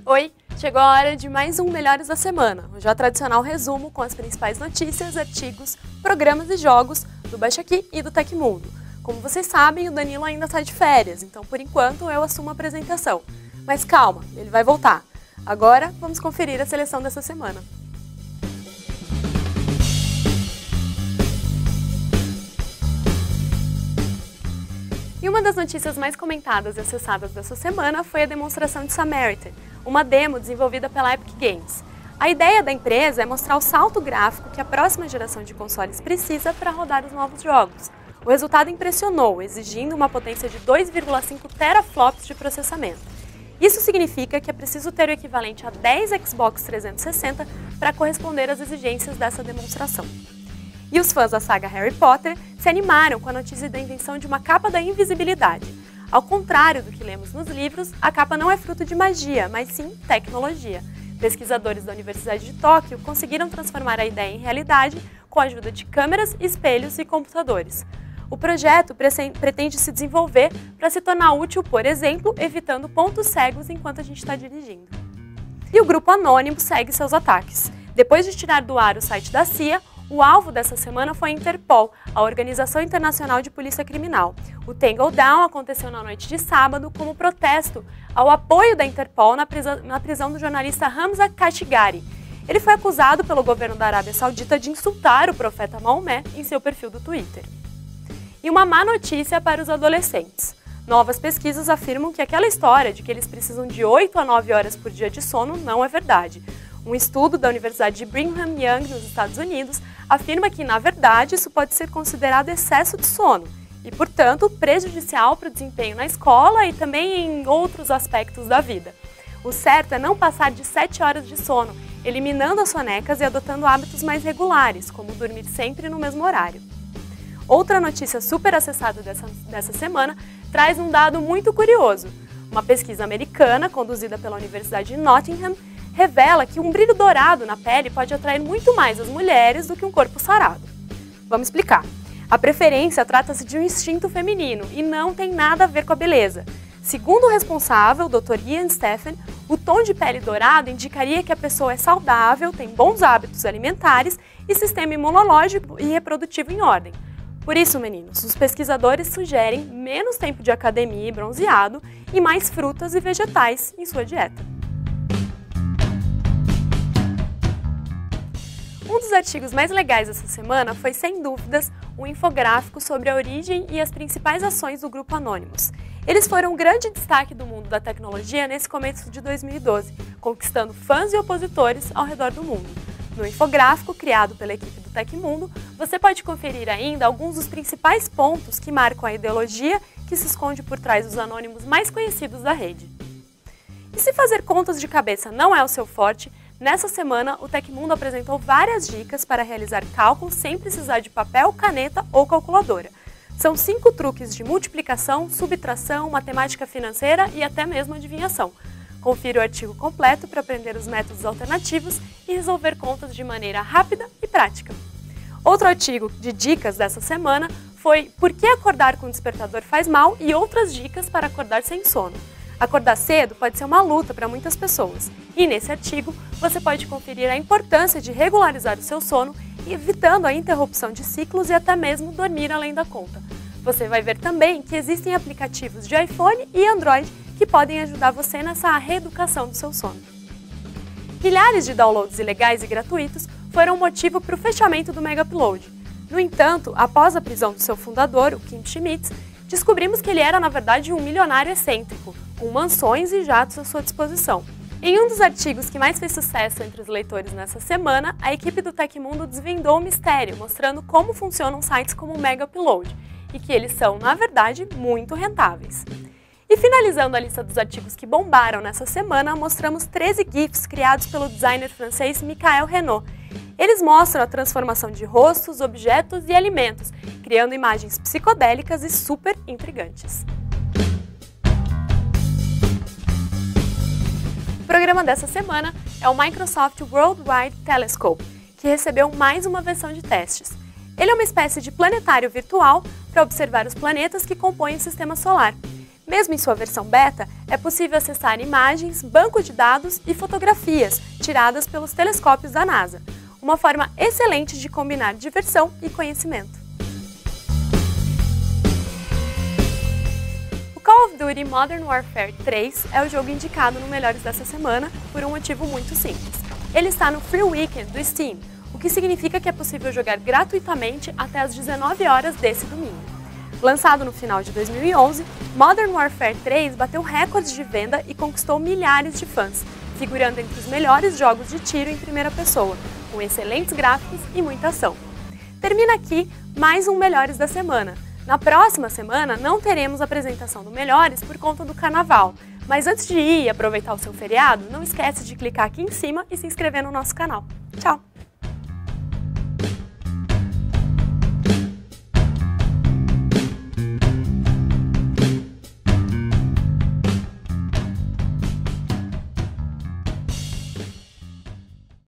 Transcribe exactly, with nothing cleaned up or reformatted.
Oi, chegou a hora de mais um Melhores da Semana, o já tradicional resumo com as principais notícias, artigos, programas e jogos do Baixa Aqui e do Tecmundo. Como vocês sabem, o Danilo ainda está de férias, então por enquanto eu assumo a apresentação. Mas calma, ele vai voltar. Agora vamos conferir a seleção dessa semana. E uma das notícias mais comentadas e acessadas dessa semana foi a demonstração de Samaritan, uma demo desenvolvida pela Epic Games. A ideia da empresa é mostrar o salto gráfico que a próxima geração de consoles precisa para rodar os novos jogos. O resultado impressionou, exigindo uma potência de dois vírgula cinco teraflops de processamento. Isso significa que é preciso ter o equivalente a dez Xbox trezentos e sessenta para corresponder às exigências dessa demonstração. E os fãs da saga Harry Potter se animaram com a notícia da invenção de uma capa da invisibilidade. Ao contrário do que lemos nos livros, a capa não é fruto de magia, mas sim tecnologia. Pesquisadores da Universidade de Tóquio conseguiram transformar a ideia em realidade com a ajuda de câmeras, espelhos e computadores. O projeto pretende se desenvolver para se tornar útil, por exemplo, evitando pontos cegos enquanto a gente está dirigindo. E o grupo anônimo segue seus ataques. Depois de tirar do ar o site da C I A, o alvo dessa semana foi a Interpol, a Organização Internacional de Polícia Criminal. O Tangle Down aconteceu na noite de sábado como protesto ao apoio da Interpol na prisão, na prisão do jornalista Hamza Kashgari. Ele foi acusado pelo governo da Arábia Saudita de insultar o profeta Maomé em seu perfil do Twitter. E uma má notícia para os adolescentes. Novas pesquisas afirmam que aquela história de que eles precisam de oito a nove horas por dia de sono não é verdade. Um estudo da Universidade de Brigham Young, nos Estados Unidos, afirma que, na verdade, isso pode ser considerado excesso de sono e, portanto, prejudicial para o desempenho na escola e também em outros aspectos da vida. O certo é não passar de sete horas de sono, eliminando as sonecas e adotando hábitos mais regulares, como dormir sempre no mesmo horário. Outra notícia super acessada dessa, dessa semana traz um dado muito curioso. Uma pesquisa americana, conduzida pela Universidade de Nottingham, revela que um brilho dourado na pele pode atrair muito mais as mulheres do que um corpo sarado. Vamos explicar. A preferência trata-se de um instinto feminino e não tem nada a ver com a beleza. Segundo o responsável, doutor Ian Stephan, o tom de pele dourado indicaria que a pessoa é saudável, tem bons hábitos alimentares e sistema imunológico e reprodutivo em ordem. Por isso, meninos, os pesquisadores sugerem menos tempo de academia e bronzeado e mais frutas e vegetais em sua dieta. Um dos artigos mais legais dessa semana foi, sem dúvidas, um infográfico sobre a origem e as principais ações do Grupo Anonymous. Eles foram um grande destaque do mundo da tecnologia nesse começo de dois mil e doze, conquistando fãs e opositores ao redor do mundo. No infográfico, criado pela equipe do Tecmundo, você pode conferir ainda alguns dos principais pontos que marcam a ideologia que se esconde por trás dos anônimos mais conhecidos da rede. E se fazer contas de cabeça não é o seu forte, nessa semana o Tecmundo apresentou várias dicas para realizar cálculos sem precisar de papel, caneta ou calculadora. São cinco truques de multiplicação, subtração, matemática financeira e até mesmo adivinhação. Confira o artigo completo para aprender os métodos alternativos e resolver contas de maneira rápida e prática. Outro artigo de dicas dessa semana foi Por que acordar com despertador faz mal e outras dicas para acordar sem sono. Acordar cedo pode ser uma luta para muitas pessoas, e nesse artigo você pode conferir a importância de regularizar o seu sono, evitando a interrupção de ciclos e até mesmo dormir além da conta. Você vai ver também que existem aplicativos de iPhone e Android que podem ajudar você nessa reeducação do seu sono. Milhares de downloads ilegais e gratuitos foram o motivo para o fechamento do Mega Upload. No entanto, após a prisão do seu fundador, o Kim Schmitz, descobrimos que ele era, na verdade, um milionário excêntrico, com mansões e jatos à sua disposição. Em um dos artigos que mais fez sucesso entre os leitores nessa semana, a equipe do Tecmundo desvendou o mistério, mostrando como funcionam sites como o Mega Upload, e que eles são, na verdade, muito rentáveis. E finalizando a lista dos artigos que bombaram nessa semana, mostramos treze GIFs criados pelo designer francês Michael Renaud. Eles mostram a transformação de rostos, objetos e alimentos, criando imagens psicodélicas e super intrigantes. O programa dessa semana é o Microsoft Worldwide Telescope, que recebeu mais uma versão de testes. Ele é uma espécie de planetário virtual para observar os planetas que compõem o sistema solar. Mesmo em sua versão beta, é possível acessar imagens, banco de dados e fotografias tiradas pelos telescópios da NASA. Uma forma excelente de combinar diversão e conhecimento. O Call of Duty Modern Warfare três é o jogo indicado no Melhores dessa semana por um motivo muito simples. Ele está no Free Weekend do Steam, o que significa que é possível jogar gratuitamente até às dezenove horas desse domingo. Lançado no final de dois mil e onze, Modern Warfare três bateu recordes de venda e conquistou milhares de fãs, figurando entre os melhores jogos de tiro em primeira pessoa, com excelentes gráficos e muita ação. Termina aqui mais um Melhores da Semana. Na próxima semana não teremos apresentação do Melhores por conta do Carnaval, mas antes de ir e aproveitar o seu feriado, não esquece de clicar aqui em cima e se inscrever no nosso canal. Tchau!